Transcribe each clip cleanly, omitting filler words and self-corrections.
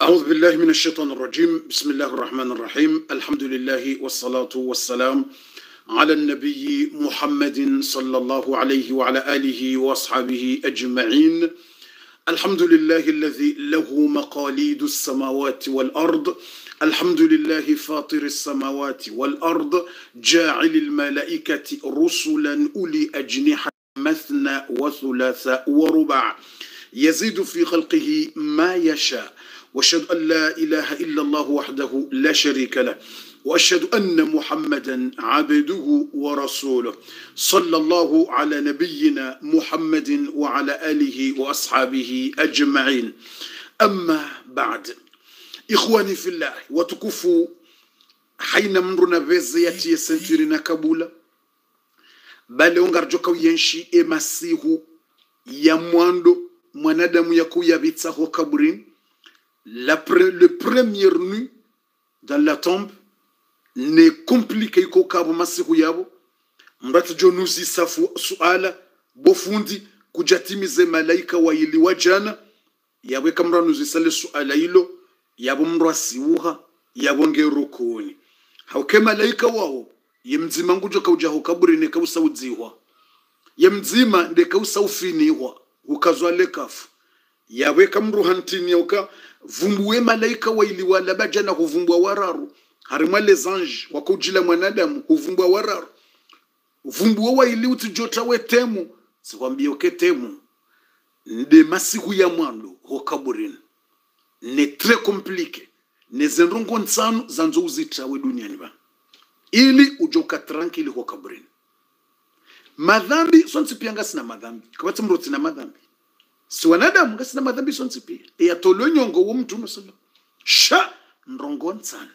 أعوذ بالله من الشيطان الرجيم. بسم الله الرحمن الرحيم. الحمد لله والصلاة والسلام على النبي محمد صلى الله عليه وعلى آله وأصحابه أجمعين. الحمد لله الذي له مقاليد السماوات والأرض. الحمد لله فاطر السماوات والأرض جاعل الملائكة رسلا أولي أجنحة مثنى وثلاث ورباع يزيد في خلقه ما يشاء. واشهد ان لا اله الا الله وحده لا شريك له واشهد ان محمدا عبده ورسوله صلى الله على نبينا محمد وعلى اله واصحابه اجمعين. اما بعد، اخواني في الله وتكفوا حين مرنا بزياتي سنتيرنا كابولا bale ongarjoka uyenshi emasihu ya mwando mwanadamu yakuya bitsaho kaburini. Le première nuit dans la tombe ne compliqué ko kabo masiku yabo mbatu jonuzi safu suala bofundi kujatimize malaika wa ili wajana yawe kamra nuzi sale suala hilo yabo mrasiuha yabo ngerukuni hauke malaika wao yemzima ngujo kauja kaburi ne kausaudziwa yemzima nde kausaufinihwa ukazwale kafu yawe kamruhantini yauka vumbuwe malaika wa ili wala bajana huvumbwa wararu harimwa les anges wakujila mwanadamu huvumbwa wararu vumbuwe wa ili utijota we temu sikwambia uke temu nde masiku ya mwando hokaburini ne très compliqué ne zenrongo nsanu zanzo uzitawe duniani ba ili ujoka tranquille hokaburini. Madhambi sonsi pia ngasi na madhambi kabati mroti na madhambi si wanadamu ngasi na madhambi sonsi pia ya tolo nyongo wo mtu nosolo sha ndrongo sana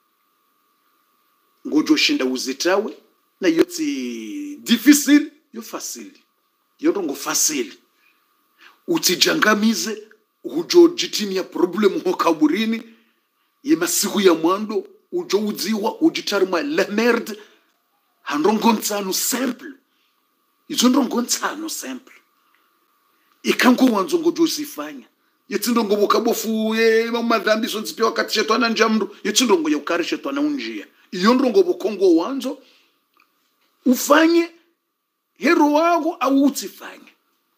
ngojo shinda uzitawe na yoti difficile yo facile yo ndongo facile utijangamize ujo jitini ya problem ho kaburini ye masiku ya mwando ujo udziwa ujitarima la merde handrongo nsano simple izo ndrongo nsano simple ikango wanzo ngojo usifanya yetindongo bokabofu madhambi sonzi pia wakati shetwana njamru yetindongo ya ukari shetwana unjia iyo ndongo bokongo wanzo ufanye hero wako au utifanye.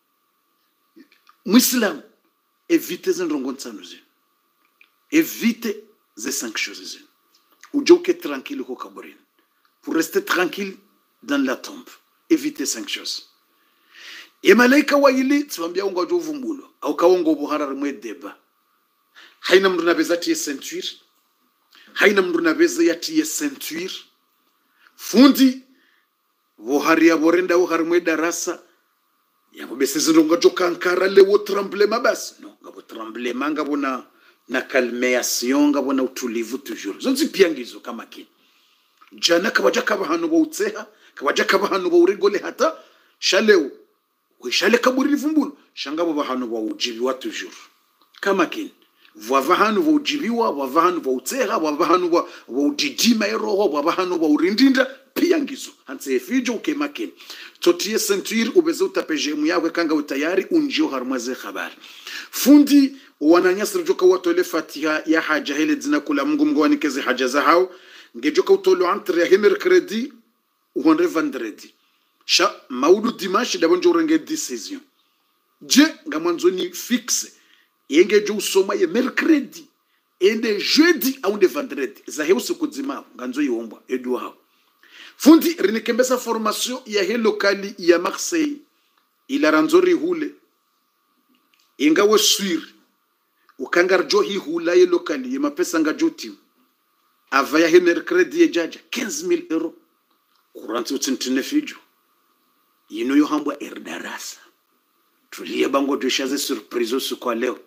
Muislam évite zendrongo nsano zin évite ces 5 choses zin ujoke tranquille ho kaburin pour rester tranquille dans la tombe évite 5 choses. E malaika wa ili tsambia unga jovumbulo au kaongo buharar mwedeba haina mruna bezati ceinture haina mruna bezati ceinture fundi voharia borenda vohar mwedarasa yabo besizo nga jokankara le wo tremblement bas no ngabo tremblement ngabo na calmation ngabo na utulivu toujours zonzi piangizo kama kini jana kabaja kabahano bo utseha kabaja kabahano bo urigole hata shaleo wishale kaburi livumbulu shangabo bahano ba ujibiwa toujours kama kin vavahano ba ujibiwa vavahano ba utseha vavahano ba udidima eroho vavahano ba urindinda pia ngizo hanse efijo ukema kin totie ceinture ubeze utapejemu yawe kanga utayari unjio harmaze habari fundi wananyasir joka watole fatiha ya haja hele dzina kula Mungu mngwani kezi haja za hao ngejoka utolo entre ya mercredi ou vendredi sha maudu dimanche dabonjo renge decision je ngamanzo ni fixe yenge jo usoma ye mercredi ende jeudi au de vendredi za heuso kudzima nganzo yomba edu hao fundi rinikembesa formation ya he lokali ya Marseille ila ranzori hule ingawe suir ukangarjo hi hula ye lokali ye mapesa ngajoti avaya he mercredi ye jaja 15,000 euros kuranti utintine fijo yino yo hambwa erdarasa tuliye bango dushaze surprise su kwa leo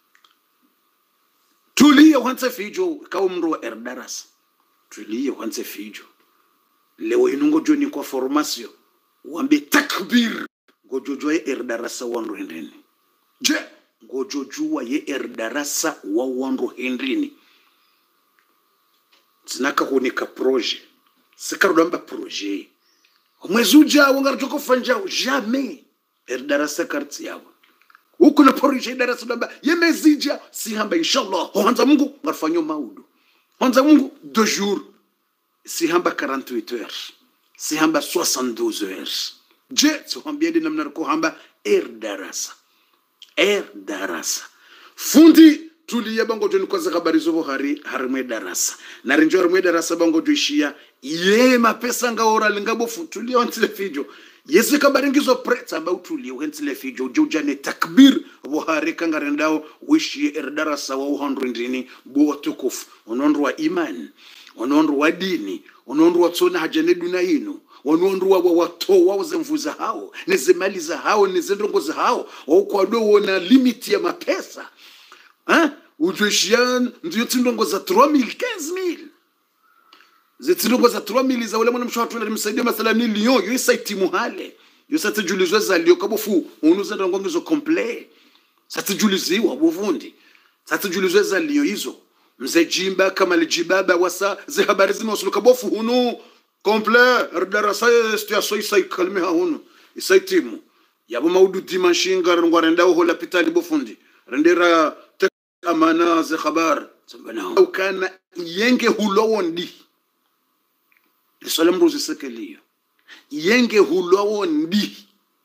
tuliye wanze fijo kawo mro wa erdarasa tuliye wanze fijo leo inungo joni kwa formation wambe takbir gojojo ye erdarasa wanro hendrini je gojojo ye erdarasa wa wanro hendrini zinaka kunika projet sikarudamba projet mwezi ujao ngarjoko fanjao jamais erdarasa karti yawo uko na porije darasa namba yemezija si hamba inshallah hanza Mungu ngafanyo maudu hanza Mungu 2 jours si hamba 48 heures si hamba 72 heures je tuhambie namna ko hamba darasa fundi tuliye bango joni kwa habari zo harimwe darasa na rinjo harimwe darasa bango joishia ye mapesa ngaora lingabofu tuliye ontile fijo yesi kabaringizo preta ba utuliye ontile fijo jojane takbir buhari kangarendao wishi darasa wa 100 bo tukufu onondo wa imani onondo wa dini onondo wa tsona hajane dunaino onondo wa wato wa zemvuza hao nezemaliza hao nezendongoza hao wakwado wona limit ya mapesa ujoishian ndio tindongo za 3000 15000 zetindongo za 3000 za ule mwana mshwatu alimsaidia mathala milioni yo site muhale yo site julizwe za lio kabofu unuza ndongo ngizo complete site juliziwa buvundi site julizwe za lio hizo mzee jimba kama lijibaba wasa ze habari zino suluka bofu hunu complete darasa situation isai kalme hunu isai timu yabo maudu dimanche ngwarenda ho l'hôpital bofundi rendera amana ze khabar sabana ukana yenge hulowondi lisolam rozi sekeliyo yenge hulowondi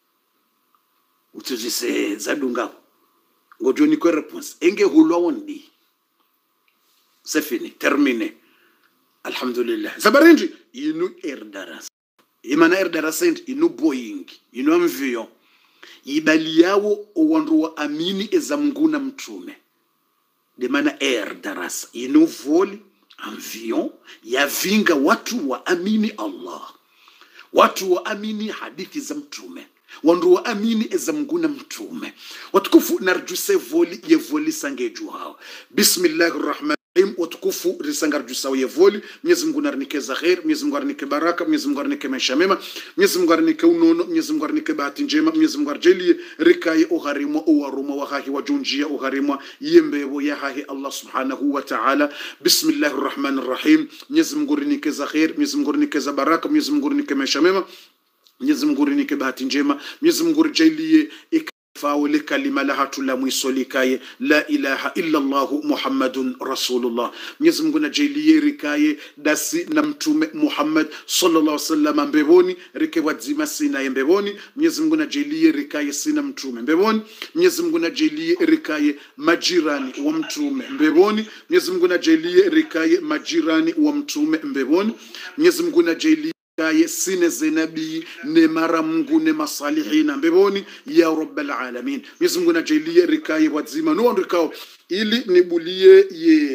utuzise zadunga ngojoni ko réponse yenge hulowondi c'est fini terminé alhamdulillah zabarinji inu erdaras imana erdaras inu boeing inu avion ibali yawo owandu wa amini ezamnguna mtume de mana darasa inu voli avion ya vinga watu wa amini Allah watu wa amini hadithi za mtume wandu wa amini ezamnguna mtume watukufu narjuse voli ye voli sangeju hao bismillahirrahmanirrahim watukufu risangarju sawa ye voli Mwenyezi Mungu narnikeza khair Mwenyezi Mungu arnike baraka Mwenyezi Mungu arnike maisha mema Mwenyezi Mungu arnike unono Mwenyezi Mungu arnike bahati njema Mwenyezi Mungu arjelie rikaye uharimwa uwaruma wa hahi wajunjia uharimwa yembebo ya hahi Allah subhanahu wa ta'ala bismillahirrahmanirrahim Mwenyezi Mungu arnikeza khair Mwenyezi Mungu arnikeza baraka Mwenyezi Mungu arnike maisha mema Mwenyezi Mungu arnike bahati njema Mwenyezi Mungu arjelie فاول كلمه لها تلامي سوليكاي لا اله الا الله محمد رسول الله Mwenyezi Mungu najilie rikaye dasi na mtume Muhammad sallallahu alaihi wasallam mbeboni rike wadzima sina mbeboni Mwenyezi Mungu najilie rikaye sina mtume mbeboni Mwenyezi Mungu najilie rikaye majirani wa mtume mbeboni Mwenyezi Mungu najilie rikaye majirani wa mtume mbeboni Mwenyezi Mungu najilie kaye sine zenabi ne mara Mungu ne masalihina mbeboni ya rabbal alamin Mwenyezi Mungu najilie rikaye wadzima no ndikao ili nibulie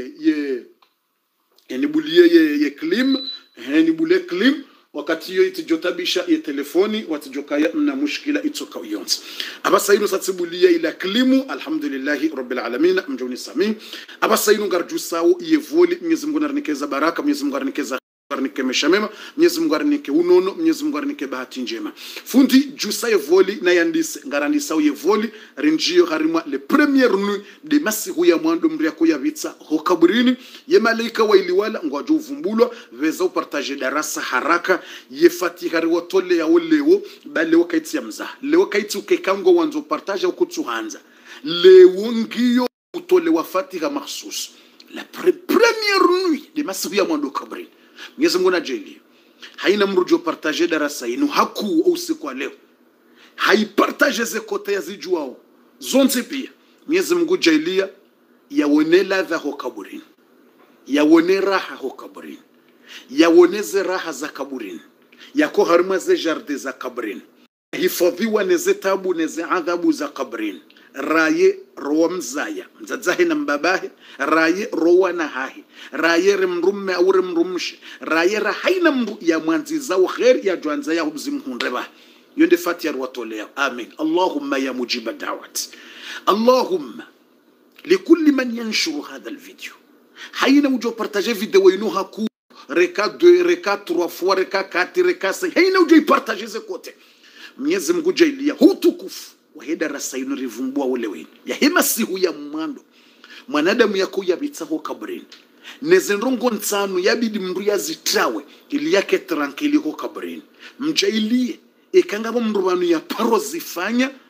ye klim nibulie klim wakati yo itijotabisha ye telefoni watijokaya na mushkila itoka uyonzi abasayinu satsibulia ila klimu alhamdulillahi rabbil alamin mjoni sami abasayinu ngarjusao ye voli Mwenyezi Mungu narnikeza baraka Mwenyezi Mungu narnikeza arnike meshamema Mwenyezi Mungu arnike unono Mwenyezi Mungu arnike bahati njema fundi jusa ye voli na yandise ngarandisa ye voli rinjio harimwa le première nuit de masihu ya mwando mria ko ya vitsa hokaburini ye malaika wa iliwala ngwajo uvumbulwa veza upartage darasa haraka ye fatiha riwotole ya olewo bale wakaiti ya mza leo kaiti ukekango wanzo partage ukutsuhanza leo ngiyo utole wa fatiha mahsus la première nuit de masihu ya mwando kabrini Mwenyezi Mungu najilie haina mrujo partager darasa inu haku usiku wa leo haipartage ze kote yazijuao zonte pia Mwenyezi Mungu jailia yaone ladha ho kaburini yaone raha ho kaburini yaoneze raha za kaburini yako harima ze jardin za kaburini hifadhiwa neze tabu neze adhabu za kaburini raye rowa mzaya mzazahe na mbabahe raye rowa na hahi raye rimrumme au rimrumshe raye rahaina mru ya mwanzi zao khair ya juanza ya hubzimhundreba yonde fatiha watolea amin Allahumma ya mujiba da'wat Allahumma likulli man yanshuru hadha alvideo haina ujo partager video inu haku reka 2 reka 3 fois reka 4 reka 5 haina ujo partager ze kote Mwenyezi Mungu jailia hutukufu waheda rasa inu rivumbua uleweni ya hema sihu ya mwando mwanadamu yako ya bitsaho kabrini nezenrongo nsanu yabidi mndu ya zitawe ili yake trankili ho kabrini mjailie ikangabo mndu wanu ya paro zifanya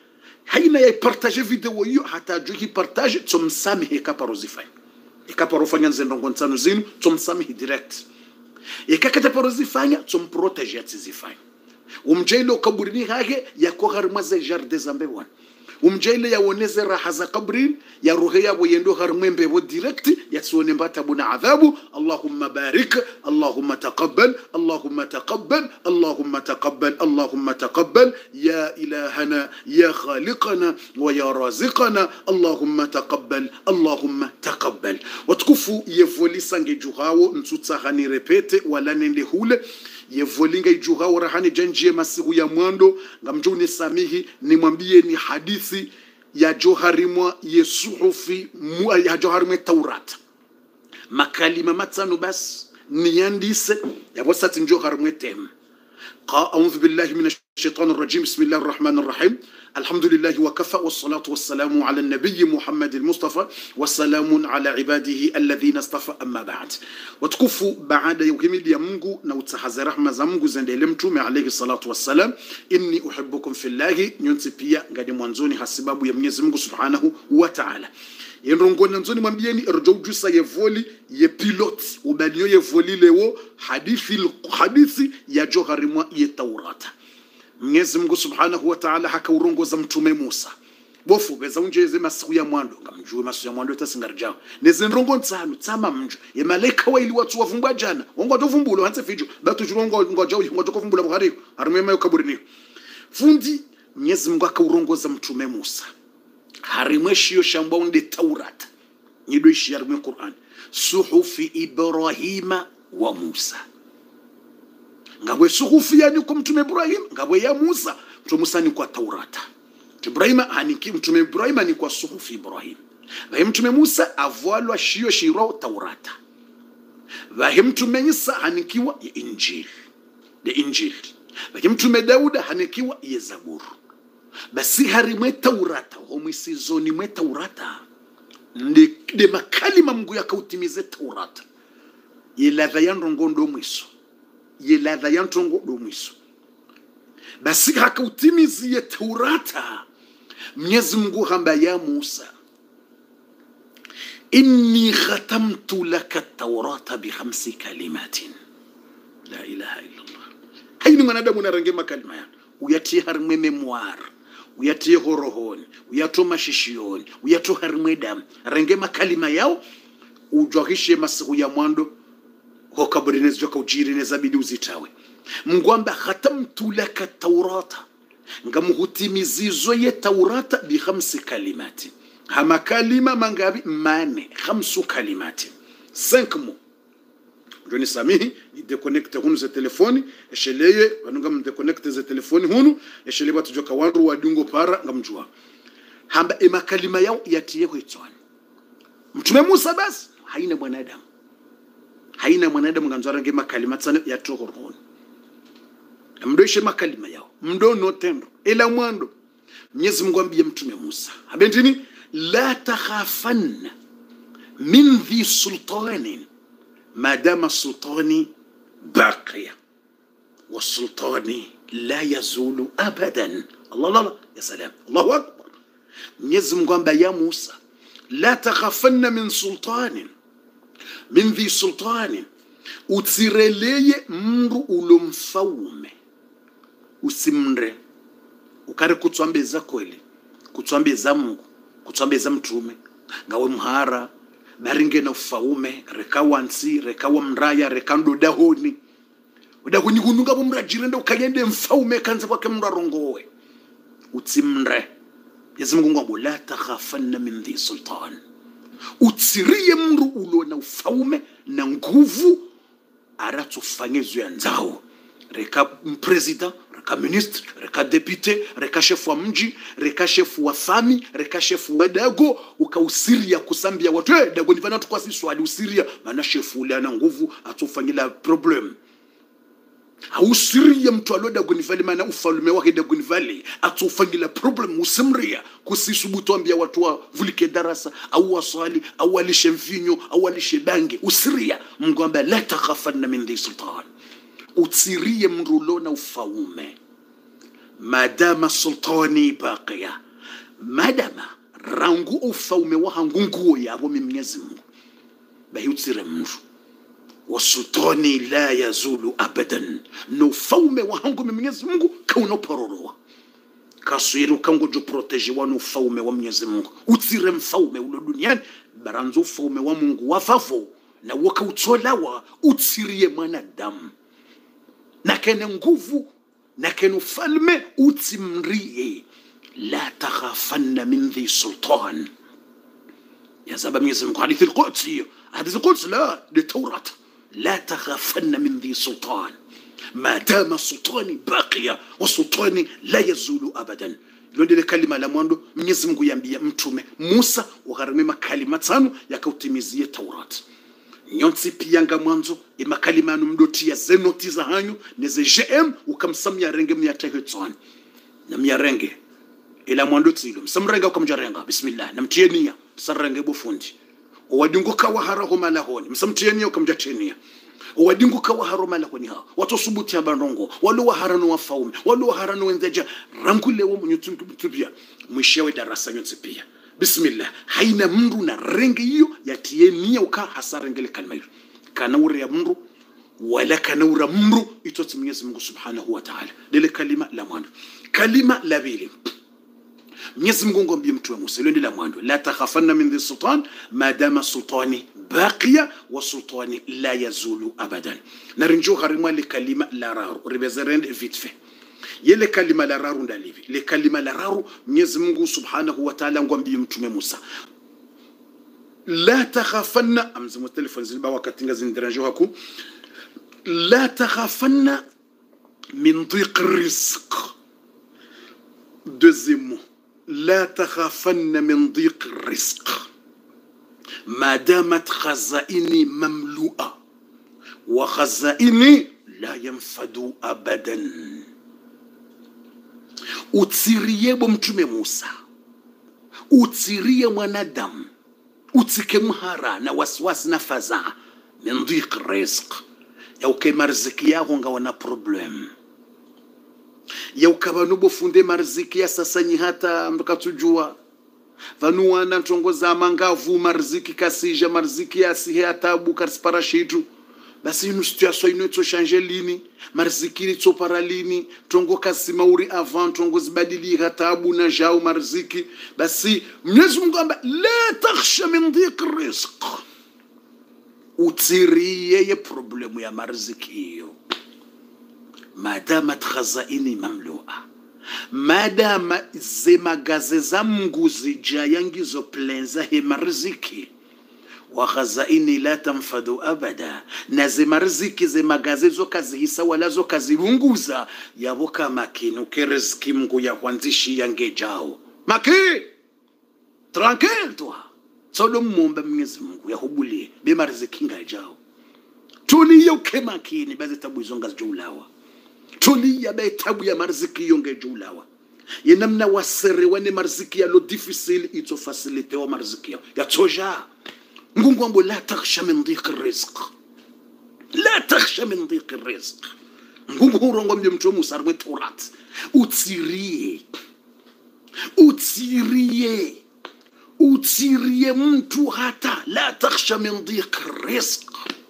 haina ya partage video hiyo hata ajui partage tumsamihi kaparozifanya ikaparofanya nzendongo nsanu zinu tumsamihi direct ikakata parozifanya tumprotege atizifanya umjailo kaburini hage yako harma za jardin zambe wan umjaile yaoneze raha za kabrin ya roho yabo yendo harmembe bo direct yasione mbata buna adhabu. Allahumma barik, Allahumma taqabbal, Allahumma taqabbal, Allahumma taqabbal, Allahumma taqabbal ya ilahana ya khaliqana wa ya raziqana, Allahumma taqabbal, Allahumma taqabbal. Watukufu yevoli sange juhawo ntutsahani repete wala nende hule yevolinga ijuhawo rahani janjie masiku ya mwando ngamjuni samihi nimwambie ni hadithi ya joharimwa yesuhufi ya joharimwa Taurata makalima matano bas niyandise ya wasati njoharimwa tem أعوذ بالله من الشيطان الرجيم بسم الله الرحمن الرحيم الحمد لله وكفى والصلاة والسلام على النبي محمد المصطفى والسلام على عباده الذين اصطفى أما بعد وتكفوا بعد يوم يا منغو نوتسحز رحمة زمغو زندلمتم عليه الصلاة والسلام إني أحبكم في الله نيونتبيا غادي مwanzoni hasibabu ya Mwenyezi Mungu Subhanahu wa Ta'ala yenrongo nanzoni mwambieni erjoujusa yevoli ye pilot ubaliyo yevoli lewo hadithi ya joharimwa ye Taurata. Mwenyezi Mungu Subhanahu wa Ta'ala haka urongoza mtume Musa bofu beza unjeze masiku ya mwando ngamjue masiku ya mwando tasingarjao neze nrongo nsanu tsama mjo ye malaika wa ili watu wavumbwa jana wongo tovumbulo hanse fijo batu jurongo ngojao ngo tokuvumbula buhari harimema yo kaburini fundi. Mwenyezi Mungu haka urongoza mtume Musa harimweshi yo shamba unde Taurata nidoishi harimwe Qur'an suhufi Ibrahima wa Musa ngabwe suhufi yani kwa mtume Ibrahim ngabwe ya Musa mtume Musa ni kwa Taurata Ibrahima haniki mtume Ibrahima ni kwa suhufi Ibrahim wa mtume Musa avwalwa shiyo shiro Taurata wa mtume Isa hanikiwa ya Injil de Injil wa mtume Dauda hanikiwa ya Zaburi basi harimwe Taurata homisizoni mwe Taurata de makalima Mungu yakautimize Taurata yeladha yanrongo ndo mwiso yeladha yanrongo ndo mwiso basi hakautimizie Taurata. Mwenyezi Mungu hamba ya Musa inni khatamtu laka Taurata bi 5 kalimatin la ilaha illa Allah. Haini mwanadamu narange makalima ya uyatie harimwe memoir uyatie horohoni uyato mashishioni uyato harimwe damu range makalima yao ujohishe masiku ya mwando ho kaburinezi joka ujirineza bidi uzitawe mngwamba khatamtu laka Taurata ngamuhutimizizo ye Taurata bi 5 kalimati hama kalima mangabi mane 5 kalimati 5 mots. Joni samihi déconnecte hunu ze telefoni esheleye banunga mdeconnecte ze telefoni hunu esheleye batu joka wandu wadungo para ngamjua hamba makalima yao yatie kwitwani mtume Musa basi haina mwanadamu nganzara nge makalima tsana ya tohoroni mdoishe makalima yao mdono tendo ila mwando. Mwenyezi Mungu ambie mtume Musa abendini la takhafanna min dhi sultanin ما دام السلطان باقيا والسلطان لا يزول أبدا. الله لا يا سلام الله أكبر. نيزم قام يا موسى لا تخافن من سلطان من ذي سلطان utsireleye mndu ulomfaume usimre ukare kutswambeza kweli kutswambeza Mungu kutswambeza mtume ngawe mhara baringe na ufaume rekawa nsi rekawa mraya rekando dahoni udahoni kununga bomrajirende ukagende mfaume kanza kwake mrarongowe utsimre. Mwenyezi Mungu ngwabo la takhafanna min dhi sultan utsiriye mndu ulo na ufaume na nguvu aratufanyezwe yanzao reka president reka ministre reka député reka chef wa mji reka chef wa fami reka chef wa dago ukausiria kusambia watu dago nivana tukwa sisi wali usiria maana chef ule ana nguvu atufanyila problem au siria mtu alo dago nivali maana ufalume wake dago nivali atufanyila problem usimria kusisubutu ambia watu wa vulike darasa au wasali au alishe mvinyo au alishe bangi usiria mngomba la takhafanna min dhi sultan utsiriye mrulo na ufaume madama sultani baqiya madama rangu ufaume wa hangu nguo yabo Mwenyezi Mungu bayutsire mndu wasultani la yazulu abadan no ufaume wa hangu Mwenyezi Mungu kauno pororoa kasuiru kango jo protege wa no ufaume wa Mwenyezi Mungu utsire mfaume ulo duniani baranzo ufaume wa Mungu wafavo na wakautolawa utsirie mwanadamu na kene nguvu na kene ufalme utsimrie la takhafanna min dhi sultan ya zaba Mwenyezi Mungu hadithi al-Qudsi la للتوراة لا تخافن من ذي سلطان ما دام سلطاني باقيا وسلطاني لا يزول أبدا لوندي الكلمة la mwando Mwenyezi Mungu yambia mtume Musa ukarimema kalima tano yakautimizia Taurat nyonsi piyanga mwanzo imakalima numdotia zenoti za hanyu neze GM ukamsamya renge myatehetson na myarenge ila mwando tsilo msamrenga ukamjarenga bismillah namtienia sarenge bufundi wadinguka waharaho malahoni msamtienia ukamjatenia wadinguka waharo malahoni ha watu subuti abanrongo walu waharano wafaume walu waharano wendeja rangule wo mnyutubia mwishewe darasa nyonsi pia bismillah haina mndu na renge hiyo yatienia uka hasarengele kalma hiyo kanaure ya mndu wala kanaura mndu itoti Mwenyezi Mungu Subhanahu wa Ta'ala lile kalima la mwanzo kalima la pili Mwenyezi Mungu ngombe mtu wa Musa ile la mwanzo la takhafanna min dhi sultan ma dama sultani baqiya wa sultani la yazulu abadan narinjo harima le kalima la raru ribezerende vite fait yele kalima la raru ndalivi le kalima la raru Mwenyezi Mungu Subhanahu wa Ta'ala ngombe mtume Musa la takhafanna amzimu telefoni zilba wakati ngazindiranjo haku la takhafanna min dhiq rizq deuxième mot لا تخافن من ضيق الرزق ما دامت خزائني مملوءة وخزائني لا ينفد أبدا utsirie mtume Musa utsirie mwanadamu utike mhara na waswasi na faza min dhiq rizq yau kema riziki yao ngawa na problem yau kabanu bofunde marziki ya sasa nyi hata mtukatujua vanuana ntongoza mangavu marziki kasija marziki ya sihe atabu karsparashitu basi inu situation inu eto change lini marziki ni topara lini tongo kasimauri avant tongo zibadili hatabu na jao marziki basi Mwenyezi Mungu amba la takhsha min dhiq rizq utirie ye problemu ya marziki hiyo madama khazaini mamlua madama zemagaze za Mungu zijayangizo plenza he marziki wa khazaini la tanfadu abada na zemarziki zemagaze zo kazihisa wala zo kazirunguza yaboka makinu keriziki Mungu ya kwanzishi yangejao maki tranquille toi solo mumba Mwenyezi Mungu yahubulie be marziki ngajao tuliyo kemakini baze tabu izonga zijulawa tulia betabu ya marziki yonge julawa yenamna wasere wane marziki ya lo difficile ito facilite wa marziki ya toja ngungu ambo la takhsha min dhiq rizq la takhsha min dhiq rizq ngungu urongo mje mtu Musa rwe Taurat utirie mtu hata la takhsha min dhiq rizq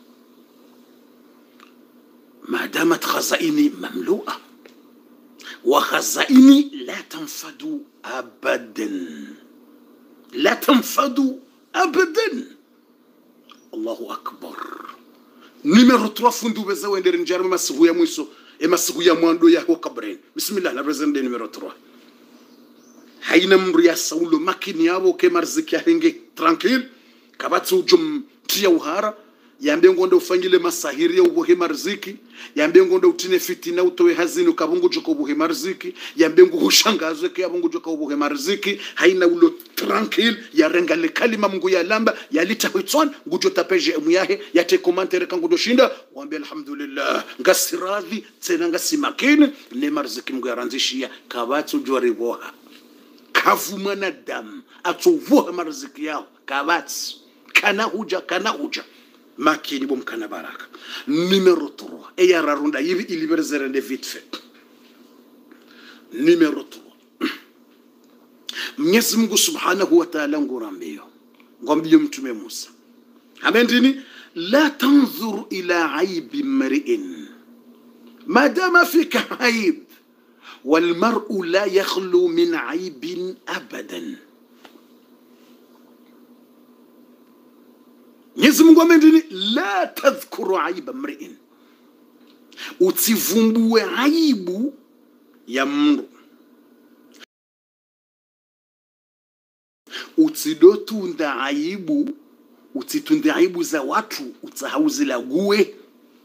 ما دامت خزائني مملوءة وخزائني لا تنفد أبدا لا تنفد أبدا الله أكبر نمر 3 فندو بزاوين دير نجار ما سغويا مويسو اما سغويا مواندو يا هو كبرين بسم الله نبرزن دي نمر 3 هاينا مريا سولو ماكيني يابو كمرزك يا هنجي ترانكيل كباتسو جم تيوهارا yambe ngonda ufangile masahiri ya ubuhe marziki yambe ngonda utine fitina utowe hazini ukabungu joko ubuhe marziki yambe ngu ushangazwe ke abungu joko ubuhe marziki haina ulo tranquil ya renga le kalima Mungu ya lamba ya lita hitson ngujo tapeje muyahe ya te commentaire kangu doshinda waambie alhamdulillah ngasiradhi tena ngasimakini ne marziki Mungu ya ranzishia kabatu joriboha kavumana damu atovuha marziki yao kabatu kana huja makini bom kana baraka numéro 3 et ya rarunda yivi ilibere vite fait numéro 3 Mwenyezi Mungu Subhanahu wa Ta'ala ngurambio ngombiyo mtume Musa amendini la tanzur ila aibi mri'in ma dama fika aib wal mar'u la yakhlu min aibin abadan. Mwenyezi Mungu amendini la tadhkuru aiba mri'in, utivumbue aibu ya mtu, utidotunda aibu, utitunde aibu za watu, utahauzilague.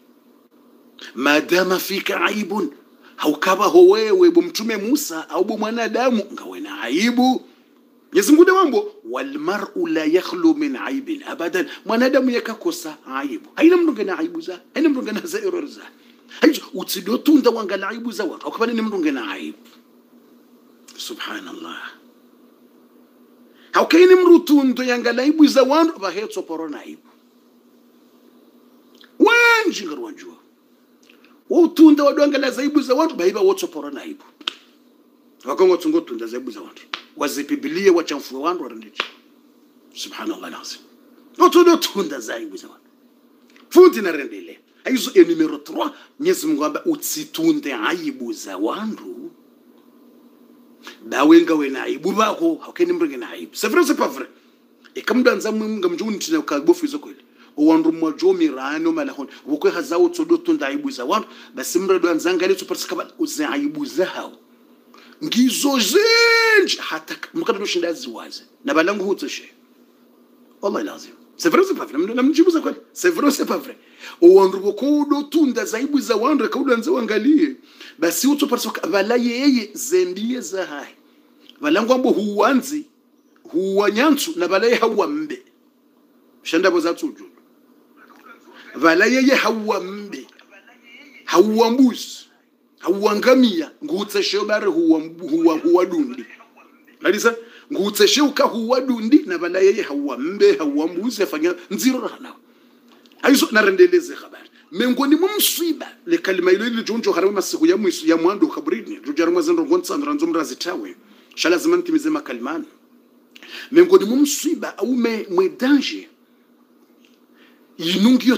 Madama fika aibun, haukaba howewe mtume Musa au mwanadamu ngawe na aibu. Mwenyezi Mungu wambo wal mar'u la yakhlu min aibin abadan, mwanadamu yakakosa aibu, haina mtu ngena aibu za, haina mtu ngena za error za. Hiyo utidotunda wangala aibu za watu, haukaba ni mtu ngena aibu. Subhanallah. Haukaini mrutundo yangala aibu za wandu bahetso porona aibu. Wanji ngarwanjua. Utunda wadwangala za aibu za wandu bahiba wotso porona aibu. Wakongo tungo tunda za aibu za wandu. Wazipibilie wachamfuwe wandu warandichi. Subhanallah lazim. Utunda tunda za aibu za wandu. Fundi na rendele. Hizo numero 3, Mwenyezi Mungu amba utsitunde aibu za wandu. Dawenga wena aibu bako haukeni mringe na aibu. C'est vrai, c'est pas vrai. Et comme dans un munga mjuni tina ukabofu izo kweli. Uwandu mwajomi rano malahoni. Wukwe hazao tsodoto nda aibu za wandu. Basi mredo anzangali tuparsikaba uze aibu za hao. Ngizo zinji hata mkada noshindazi waze. Na balangu hutoshe. Wallahi lazim. C'est vrai, c'est pas vrai. Namjibu za kweli. C'est vrai, c'est pas vrai. Uwandu wakudo tunda za aibu za wandu ya kaudu anza wangalie. Basi uto parsoka vala yeye zembie za hai. Vala ngwambo huwanzi, huwanyansu na vala yeye hawa mbe. Shanda boza tuju. Vala yeye hawa mbe. Hawa mbuzi. Hawa ngamia. Ngutse shobare huwa dundi. Lalisa, ngutse shoka huwa dundi na vala yeye hawa mbe, hawa mbuzi afanya nziro rana. Aizo narendeleze habari. Mengoni mumswiba le kalima ile ile jonjo harama masiku ya mwando kabrini rujarama zendo ngonsa nranzomra zitawe shala zamanti mizema kalimani. Mengoni mumswiba au me danger inungio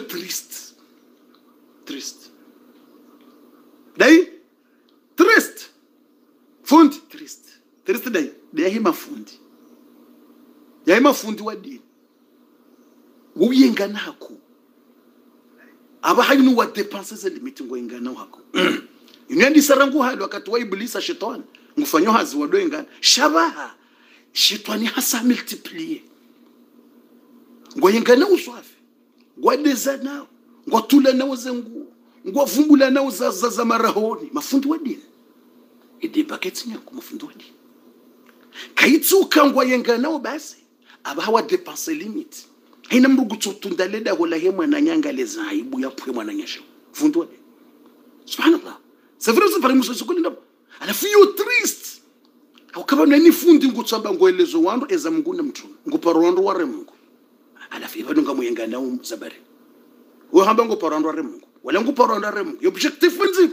triste dai triste fundi triste dai hima fundi ya hima fundi wadi uyengana haku aba hayinu wa dépenses limiti ngo ingana wako inendi sarangu hali wakati wa iblisa shetani ngufanyo hazi wado ingana shabaha shetani hasa multiplier ngo ingana uswafi ngo dezana ngo tula na uzengu ngo vumbula na uzaza marahoni mafundi wa dini ide buckets nyako mafundi wa dini kaitsuka ngo ingana basi aba hawa dépenses limiti. Haina mrugu tutundaleda wala hema na nyanga leza aibu ya pwe mwana nyesho. Fundwa. Subhanallah. C'est vrai, c'est pas muso sokoli ndabo. Ala fiyo triste. Haukaba nani fundi ngutsamba ngoelezo wandu eza Mungu na mtu. Nguparo wandu ware Mungu. Ala fiyo ndonga muyenga na zabari. Wo hamba nguparo wandu ware Mungu. Wala nguparo wandu ware Mungu. Objectif nzima.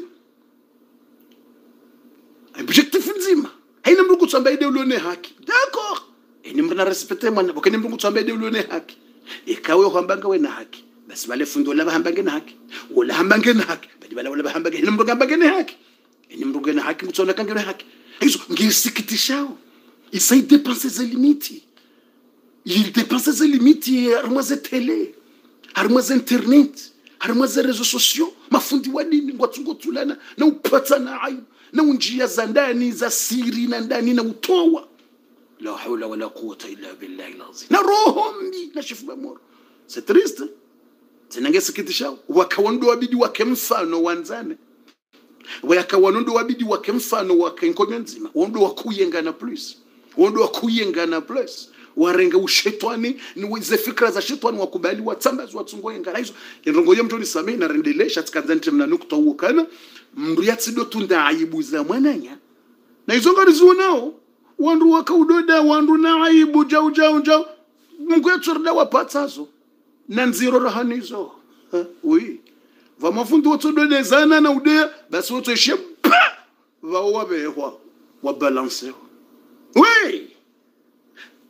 Objectif nzima. Haina mrugu tsamba ide ulone haki. D'accord. Eni mruna respecte mwana. Wakeni mrugu tsamba ide ulone haki. Ikawe hambanga we na haki basi bale fundo la bahambange na haki wala hambange na haki bali bale wala bahambange ni mruga hambange na haki ni mruga na haki mtsona kange na haki hizo ngisikitishao isai dépenses limiti il dépenses limiti armoise télé armoise internet armoise réseaux sociaux mafundi wa dini ngwatsungo tulana na upata na aibu na unjia za ndani za siri na ndani na utoa. La hawla wala quwwata illa billahi lazim. Na roho mbi na shifu bamoro. C'est triste. Sinangesikitisha wakawondo wabidi wake mfano wanzane. Wakawondo wabidi wake mfano wake nkomyo nzima. Wondo wakuyengana plus. Wondo wakuyengana plus. Warenga ushetwani ni ze fikra za shetwani wakubali watsambazi watsungo yengana hizo. Ndongo yomto ni samee na rendelesha tsikazantre mna nukta ukana mriyatsi dotunda aibu za mwananya. Na hizo ngari zuonao wandu wakaudoda wandu na aibu jau mkwetorda wapatsazo na nziro rahanizo oui va mafundu wotodode zana na ude basi wotoshie va wabehwa wa balancer oui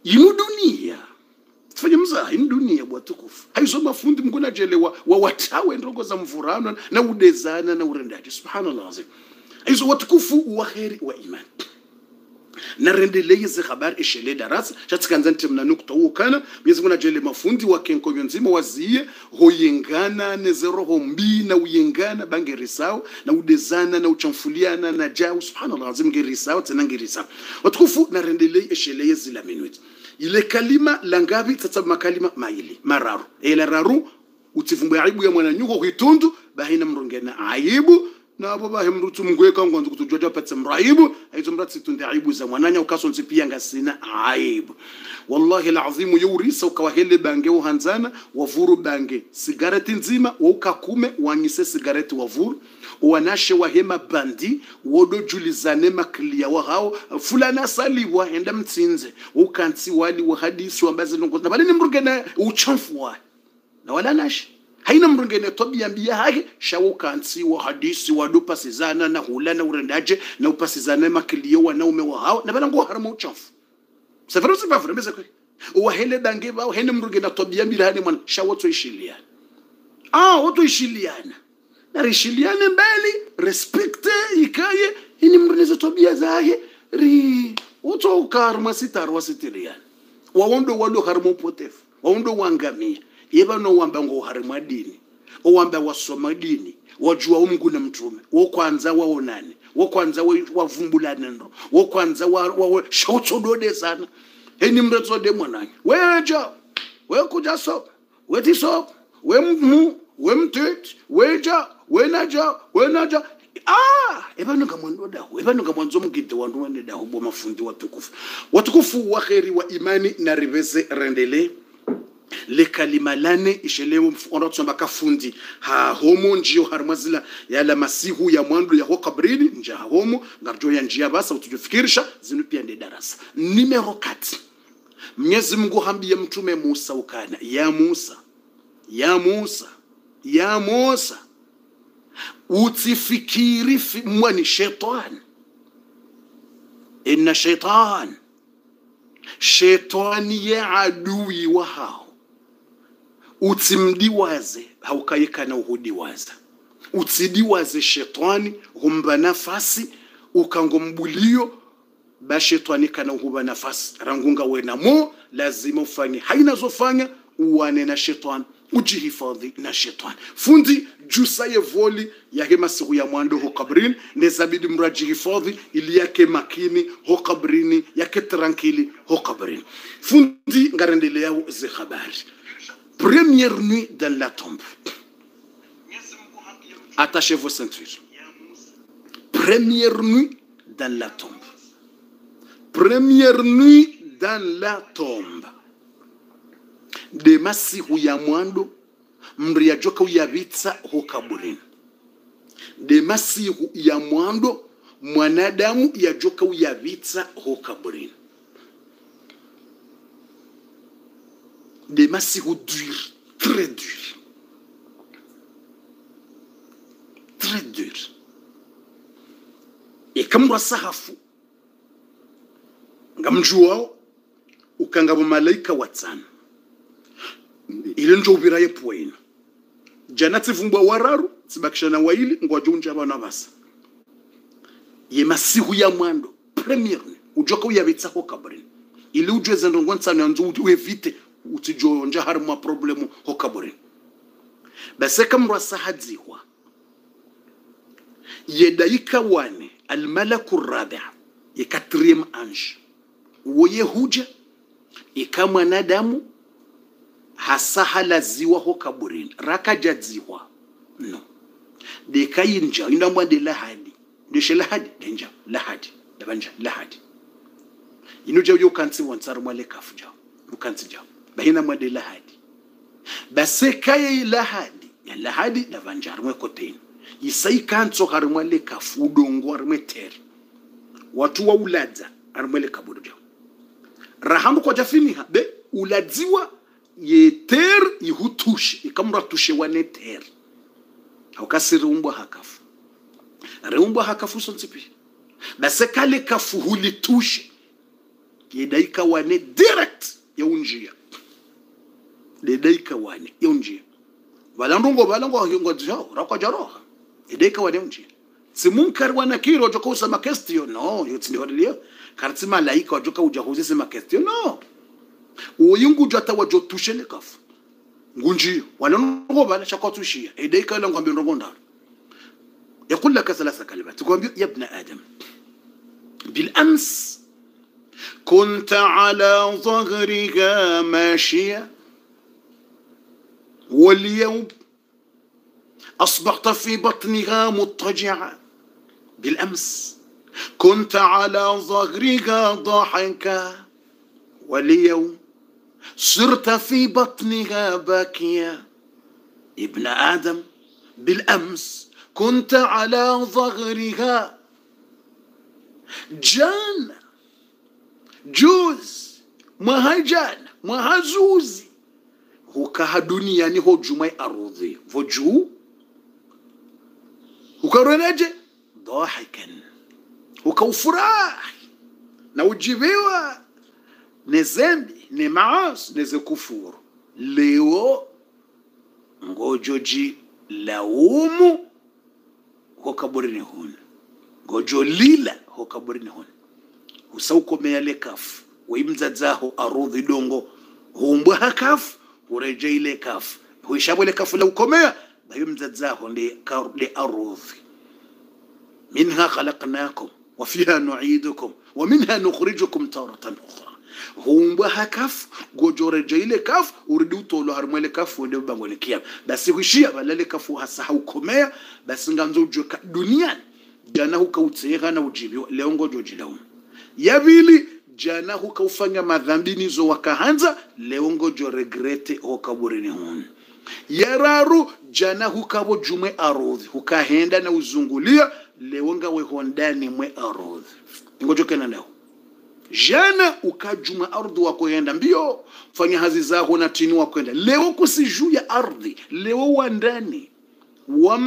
inu dunia tufanye mzaha inu dunia bwatukufu haizo mafundi mkuna jelewa wa watawe ndogo za mvurano na udezana na urendaji subhanallah azim haizo watukufu wa khairi wa iman na rendeleye ze habari ishele darasa chatikanza ntemna nukta ukana Mwenyezi Mungu ajele mafundi wa kenko nzima wazie hoyengana nezeroho mbi na uyengana bangerisao na udezana na uchamfuliana na jao subhanallah azim gerisao tena ngerisao watukufu na rendeleye ishele zila minuti ile kalima langabi tata makalima maili mararu ila raru utivumbu aibu ya mwana nyuko hitundu bahina mrongena aibu na abo bahe mrutu mgweka ngonzo kutujoja patse mraibu aizo mratsi tunde aibu za mwananya ukaso nzipia ngasina aibu wallahi alazim yurisa ukawahele bange uhanzana wavuru bange sigareti nzima ukakume wanyise sigareti wavuru wanashe wahema bandi wodo julizane maklia wa hao fulana saliwa enda mtsinze ukanti wali wa hadisi wambaze ngonzo bali ni mrugena uchamfu wa na wala nashi haina mrungene tobia mbia hage shawukansi wa hadisi wa dupa sizana na hulana urendaje na upasizana makilio wanaume wa hao na bala ngo haramo uchafu safaru sifafu mbeze kwa wa hele dange ba hene mrungene tobia mbia hane mwana shawoto ishiliana woto ishiliana na rishiliana mbali respecte ikaye ini mrungene tobia zahe ri uto karma sitarwa sitiriana waondo walo haramo potefu waondo wangamia yeba no wamba ngo harima dini o wamba wasoma dini wajua Mungu na mtume wo kwanza waonane wo kwanza wavumbulana ndo wo kwanza wa shotodode sana heni mrezo de mwananye weja we kuja so we tiso we mu we mtet weja wenaja eba nunga mwando da eba nunga mwanzo mugide wandu wande da hubo mafundi watukufu wa khairi wa imani na riveze rendele le kalima lane ishelewo mfundo tsomba kafundi ha homo njio harmazila ya la masihu ya mwandu ya hokabrini nja homo ngarjo ya njia basa utujufikirisha zinu pia ndi darasa numero 4 Mwenyezi Mungu hambia mtume Musa ukana ya Musa utifikiri mwani shaitan inna shaitani ya adui wa hao utimdiwaze haukayeka na uhudiwaza utidiwaze shetani humba nafasi ukangombulio ba shetani kana huba nafasi rangunga wenamo lazima ufanye haina zofanya uwane na shetani ujihifadhi na shetani fundi jusa ye voli yake masiku ya mwando ho kabrini nezabidi mrajihifadhi ili yake makini ho kabrini yake tranquili ho kabrini fundi ngarendele yao ze habari. Première nuit dans la tombe. Attachez vos ceintures. Première nuit dans la tombe. Première nuit dans la tombe. De masihu ya mwando mria joka uyavitsa ho kaburini. De masihu ya mwando mwanadamu ya joka uyavitsa ho kaburini. Des masihu durs, très durs. Très durs. Et comme wasahafu ngamjua ukangabo malaika watana ile njo ubiraye poina janati vumbwa wararu sibakishana waili ngwajunja bana basa ye masihu ya mwando premier ujoka uyabitsa ko kabrini ile ujeze ndongwansa nyanzu uevite utijonja harma problemu ho kabrini base kamra sahadiwa yedaika wane almalaku rabi' ye 4e ange woye huja ikama nadamu hasahala ziwa ho kaburini rakajadziwa no de kayinja indamwa de lahadi de shelahadi denja lahadi dabanja lahadi inuja yo kanti wansar mwale kafuja ukanti ja bahina mwade lahadi base kaye lahadi ya lahadi dabanja armwe kotein isai kanto harmwale kafudongo armwe ter watu wa ulaza armwele kabuja rahamu kwa jafini be uladziwa ye ter ihutushe ikamra tushe wane ter haukasiri umbwa hakafu reumbwa hakafu sonsipi base kale kafu hulitushe yedaika wane direct ya unjia yedaika wane ya unjia balango ngojao rakwa jaroha yedaika wane unjia si munkar wana kiro joka usama question no yotindi hodilio karti malaika wajoka ujahuzi ma question no uyungu jata wajotushe le kafu ngunjio walango bala shakotushia yedaika la ngombe ndongonda يقول لك ثلاث كلمات تقول يا ابن آدم بالأمس كنت على ظهرها ماشية واليوم أصبحت في بطنها مضطجعا بالأمس كنت على ظهرها ضاحكا واليوم صرت في بطنها باكيا ابن آدم بالأمس كنت على ظهرها جان جوز مهجان مهزوزي هو كهدوني يعني هو جمعي أرضي فجو هو كرناجة ضاحكا هو كوفراح نوجيبيوا نزامبي نمعاس نزكفور ليو ngojoji laumu hokaburini hun gojo lila hokaburini hun usauko meyale kafu wimzazaho arudhi dongo humbwa hakafu ureje ile kafu huishabu ile kafu la ukomea bayo mzazaho le arudhi minha khalaqnakum wa fiha nu'idukum wa minha nukhrijukum taratan ukhra humbwa hakafu gojo reje ile kafu uridi utolo harumwele kafu ndio bango likia basi huishia balale kafu hasa haukomea basi nganzo ujoka duniani jana hukautseha na ujibi leo ngojo jilaumu yabili jana hukaufanya madhambi nizo wakahanza leo ngojo regrete hokaburini hun yararu jana hukabo jume arudhi hukahenda na uzungulia leo ngawe hondani mwe arudhi ngojo kena leo jana ukajuma ardhi wako yenda mbio fanya hazi zako na tini wako yenda leo kusiju ya ardhi leo wandani wa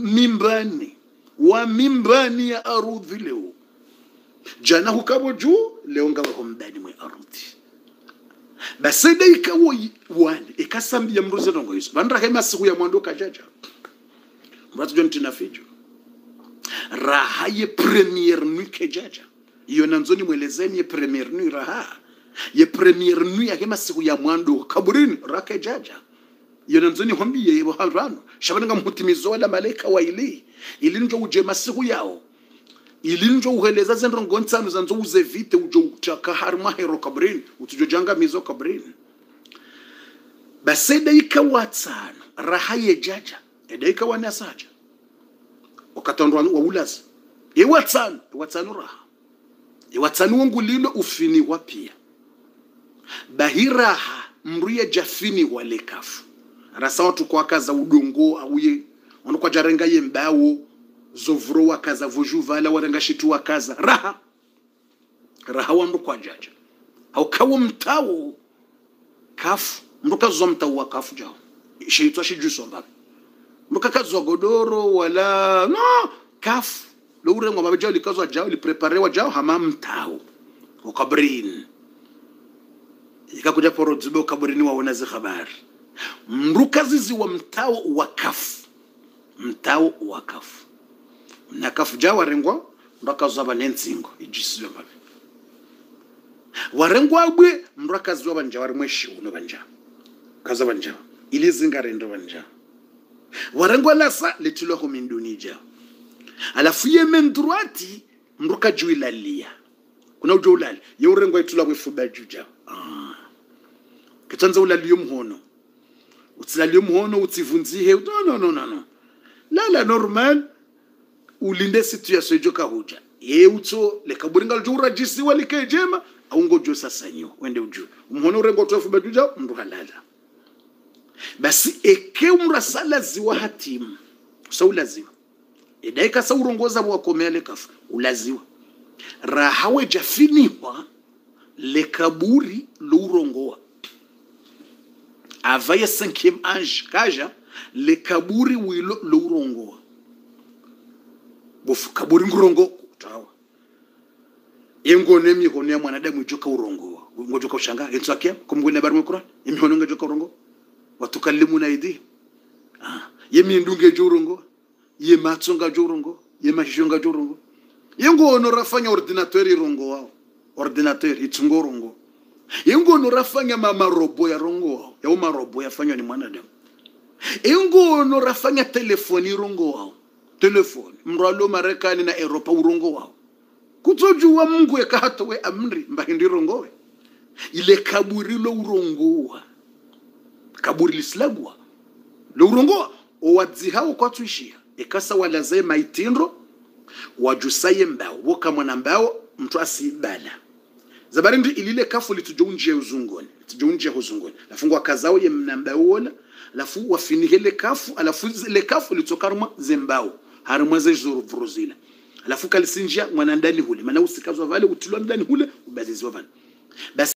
mimbani ya arudhi leo jana hukabo juu leo ngawe homdani mwe arudhi basi da ikawo wane ikasambia mruze ndongo hizo bandra kema siku ya mwando kajaja mbatu jonti na fijo raha ye premier nuit kejaja iyo nanzoni mwelezeni ye premier nuit raha ye premier nuit ya kema siku ya mwando kaburini rake jaja iyo nanzoni hombi ye harano shabanga mhutimizo wala malaika wa ili njo ujema siku yao ili njo uheleza zendrongo nsanu zanzo uzevite ujo utaka harma hero kabrini utujojanga mizo kabrini baseda ikawatsana raha ye jaja eda ikawana saja wakatandwa wa ulazi watsanu raha watsanu wangu lilo ufini wapia bahiraha mruye jafini wale kafu rasa watu kwa kaza udongo auye wanu kwa jarenga ye mbao zovro wakaza vojuvala warenga shitu wakaza raha wandu kwa jaja au kawo mtawo kafu mruka zo mtawo wa kafu jao sheitwa shijuso mbabe mruka kazo godoro wala no kafu lo urengo mbabe jao likazo jao lipreparewa jao hama mtawo ukabrini ikakuja poro dzibe ukabrini waona zi habari mruka zizi wa mtawo wa kafu na kafu jao warengwa mruka zaba nensingo ijisiwe mbabe warengwa abwe mruka ziwa banja warimweshi uno banja kaza banja ili zingarendo banja warengwa lasa litulo hominduni jao alafu ye mendruati mruka juilalia kuna ujo ulali ye urengwa itula kwefuba juja kitanza ulaliyo mhono utilaliyo mhono utivunzihe no la normal ulinde situation joka huja ye uto lekaburinga jura jisi walikejema au ngojo sasa nyo wende uju mhono urengwa tofuba juja mndu halala basi eke umrasala ziwa hatimu saulaziwa edaika sa urongoza wakomea lekafu ulaziwa rahawe jafiniwa lekaburi lurongoa avaye 5e ange kaja lekaburi wilo lurongoa bofu kaburi ngurongo utawa Yengone mihono ya mwanadamu ijoka urongo ngojoka ushanga yetsakia kumgwena bari mukura imihono ngojoka urongo watukallimuna aidi yemi ndunge jorongo ye matsonga jorongo ye mashonga jorongo yengono rafanya ordinateur irongo wao ordinateur itsungo rongo yengono rafanya mama robo ya rongo wao ya uma robo yafanywa ni mwanadamu yengono rafanya telefoni irongo wao telefoni mralo Marekani na Europa urongo wao kutojua Mungu yakahatowe amri mbahindi rongowe ile kaburi lo urongowa kaburi lislagwa lo urongowa owadzihawo kwa tuishia ekasa walaze maitindro wajusaye mbao woka mwana mbao mtu asibala zabarindi ilile kafu litujonje uzungoni tujonje uzungoni lafungu akazao ye mnambao wala lafu wafinihele kafu alafu ile kafu litokaruma zembao harumwa ze zuruvuruzila alafu kalisinjia mwanandani hule maana usikazwa vale utilwa ndani hule ubaziziwa vale basi